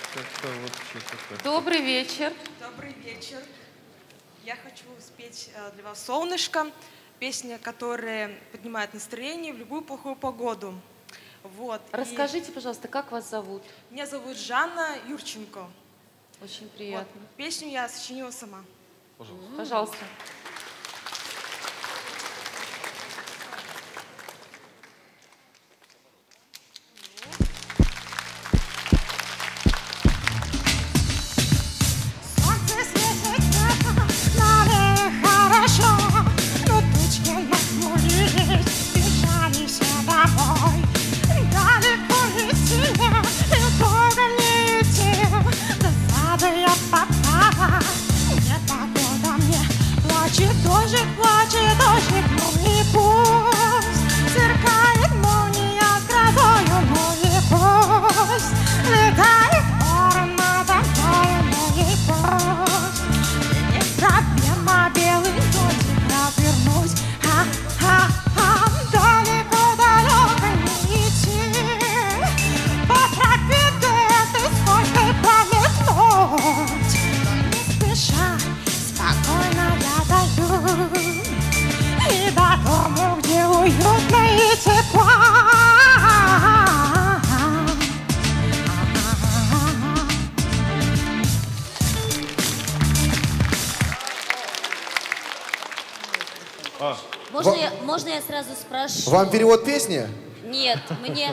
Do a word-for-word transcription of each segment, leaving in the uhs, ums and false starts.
Добрый вечер. Добрый вечер. Я хочу спеть для вас «Солнышко». Песня, которая поднимает настроение в любую плохую погоду. Вот. Расскажите, и... пожалуйста, как вас зовут? Меня зовут Жанна Юрченко. Очень приятно. Вот. Песню я сочинила сама. Пожалуйста. Пожалуйста. Дождик плачет, дождик, ну и пусть сверкает молния с грозою, ну и пусть летает ворон надо мною, ну и пусть. Не проблема белый дождик развернуть, ха-ха-ха, далеко-далеко не идти. По тропе этой сколько пометнуть, не спеша, спокойно я даю. И до дому, где уютно и тепло. А. Можно, я, можно я сразу спрошу? Вам перевод песни? Нет, мне...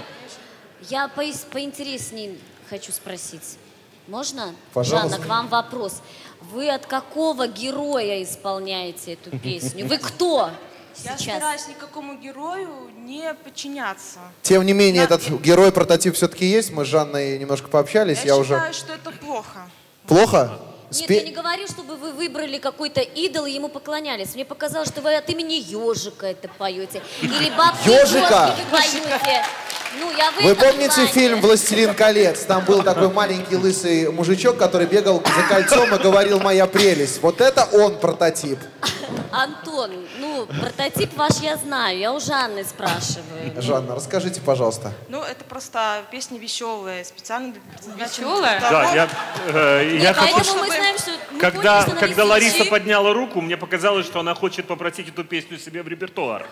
Я по поинтереснее хочу спросить. Можно? Пожалуйста. Жанна, к вам вопрос. Вы от какого героя исполняете эту песню? Вы кто Я сейчас? стараюсь никакому герою не подчиняться. Тем не менее, я... этот герой-прототип все-таки есть. Мы с Жанной немножко пообщались. Я, я считаю, уже... что это плохо. Плохо? Нет, Спе... я не говорю, чтобы вы выбрали какой-то идол и ему поклонялись. Мне показалось, что вы от имени ежика это поете. Или бабки Ёжика? вы поете. Ну, я в Вы этом помните плане. фильм «Властелин колец»? Там был такой маленький лысый мужичок, который бегал за кольцом и говорил «моя прелесть». Вот это он прототип. Антон, ну, прототип ваш я знаю, я у Жанны спрашиваю. Жанна, расскажите, пожалуйста. Ну, это просто песни веселые, специально веселая. Да, я, э, я хочу, поэтому мы знаем, что мы когда, поняли, что когда она Лариса веселая. подняла руку, мне показалось, что она хочет попросить эту песню себе в репертуар.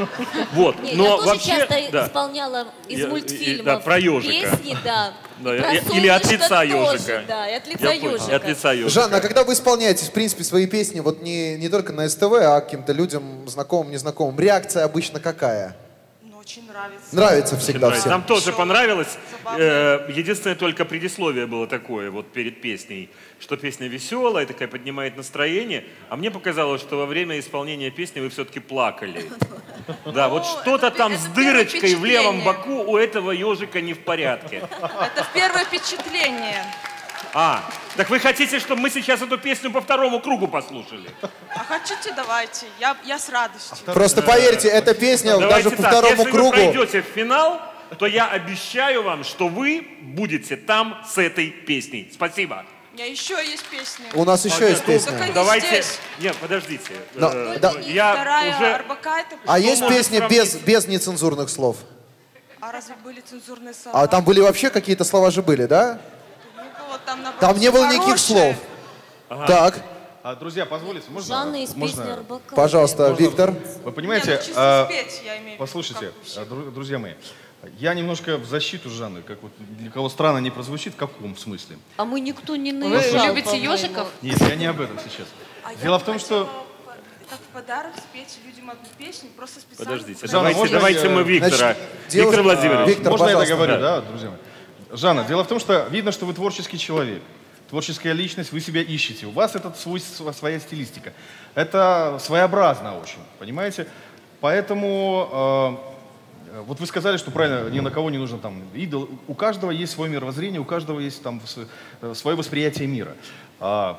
Вот, Не, но я тоже вообще, часто да. исполняла из Я- и- мультфильмов да, про ежика. песни, да. Да, И про и- или от солнышко лица тоже, ежика. Да, и от лица Я понял, ежика. от лица ежика. Жанна, а когда вы исполняете, в принципе, свои песни, вот не, не только на СТВ, а каким-то людям, знакомым, незнакомым, реакция обычно какая? Ну, очень нравится. Нравится всегда Нравится. всем. Нам тоже Весело, понравилось. забавно. Э, Единственное, только предисловие было такое вот перед песней, что песня веселая, такая поднимает настроение. А мне показалось, что во время исполнения песни вы все-таки плакали. Да, вот Ну, что-то это там пе- с это первое дырочкой в левом впечатление. боку у этого ежика не в порядке. Это первое впечатление. А, так вы хотите, чтобы мы сейчас эту песню по второму кругу послушали? А хотите, давайте. Я, я с радостью. Просто поверьте, эта песня Давайте даже по так, второму если кругу... вы пройдете в финал, то я обещаю вам, что вы будете там с этой песней. Спасибо. У меня еще есть песни. У нас еще А, есть ну, песня. Так они Давайте. здесь. Нет, подождите. Но- Э, да. Я Вторая уже. Арбакайте. А есть может песня сравнить? без, без нецензурных слов? А разве были цензурные слова? А там были вообще какие-то слова же были, да? Не было, там, наоборот, Там не было никаких хорошие. слов. Так, А, друзья, позволите, можно? Жанна из песни можно? Арбака. пожалуйста, Виктор. Вы Не, понимаете, ну, чисто а, спеть, я имею в виду, послушайте, как у всех. а, дру- друзья мои, я немножко в защиту Жанны, как вот для кого странно не прозвучит, в каком смысле? А мы никто не Вы наезжал, любите по-моему. ежиков? Нет, я не об этом сейчас. А я Дело бы в том, что... хотела по- как в подарок спеть людям одну песню, просто специально. Подождите, Жанна, давайте, можно, давайте э, мы Виктора. значит, Виктор девушка- Владимирович. Виктор, Можно я пожалуйста. договорю, Да. да, друзья мои? Жанна, дело в том, что видно, что вы творческий человек. Творческая личность, вы себя ищете. У вас это свой, своя стилистика. Это своеобразно очень, понимаете? Поэтому, э, вот вы сказали, что правильно, ни на кого не нужно там идол. У каждого есть свое мировоззрение, у каждого есть там с- свое восприятие мира. А,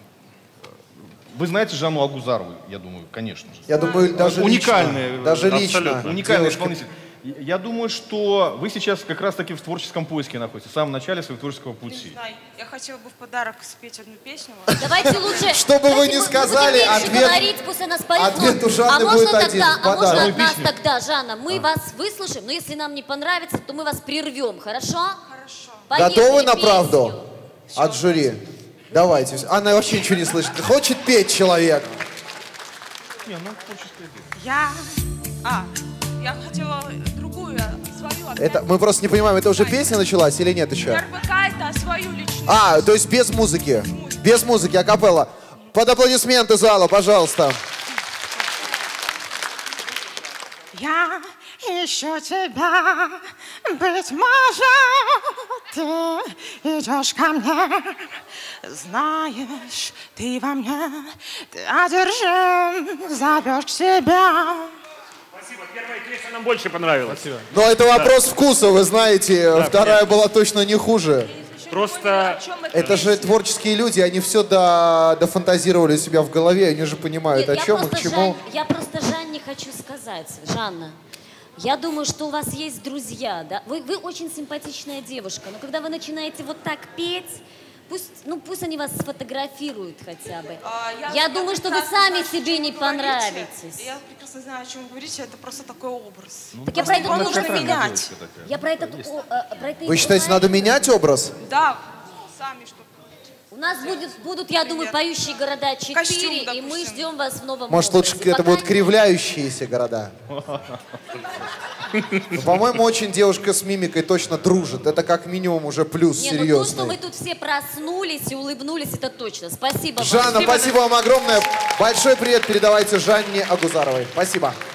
вы знаете Жанну Агузарову, я думаю, конечно же. Я думаю, даже Уникальная, лично. Даже абсолютно. лично. Уникальный девушка. исполнитель. Я думаю, что вы сейчас как раз-таки в творческом поиске находитесь, в самом начале своего творческого Я не пути. знаю, я хотела бы в подарок спеть одну песню. Давайте лучше... Что бы вы давайте ни будем сказали, меньше ответ- говорить, пусть она споет. ответ но- у Жанны а можно будет тогда, один, а подарок. можно Одну от нас песню. тогда, Жанна, мы вас выслушаем, но если нам не понравится, то мы вас прервем, хорошо? Хорошо. Поехали Готовы на песню. правду? от жюри. Давайте. Она вообще ничего не слышит. Хочет петь человек. Не, ну творческое дело. Я... А, я хотела другую, свою. опять. Это, мы просто не понимаем, это уже песня началась или нет еще? РБК это свою личную. А, то есть без музыки. Без музыки, акапелла. Под аплодисменты зала, пожалуйста. Я ищу тебя, быть может, ты идешь ко мне, знаешь, ты во мне, ты одержим, зовешь к себе. Спасибо. Первая песня нам больше понравилась. Спасибо. Но это вопрос вкуса, вы знаете. Да, Вторая понятно. была точно не хуже. Просто Это же творческие люди, они все до, дофантазировали себя в голове, они же понимают, Нет, о я чем и к просто чему. Жань- я просто Жанне хочу сказать, Жанна, я думаю, что у вас есть друзья, да? Вы, вы очень симпатичная девушка, но когда вы начинаете вот так петь, пусть, ну, пусть они вас сфотографируют хотя бы. А, Я думаю, что вы прекрасно сами знаю, себе о чем не вы говорите. понравитесь. Я прекрасно знаю, о чем вы говорите, это просто такой образ. Так я про это Его тоже- нужно Театральная менять. девочка такая. Я про это, о, э, про это и Вы считаете, говорю. надо менять образ? Да, сами что. У нас будет, будут, я думаю, поющие города четыре, Костюм, и мы допустим. ждем вас в новом Может, образе. лучше это Пока будут не- кривляющиеся города? Ну, по-моему, очень девушка с мимикой точно дружит. Это как минимум уже плюс Не, ну то, что серьезный. вы тут все проснулись и улыбнулись, это точно. Спасибо вам. Жанна, спасибо вам огромное. Большой привет передавайте Жанне Агузаровой. Спасибо.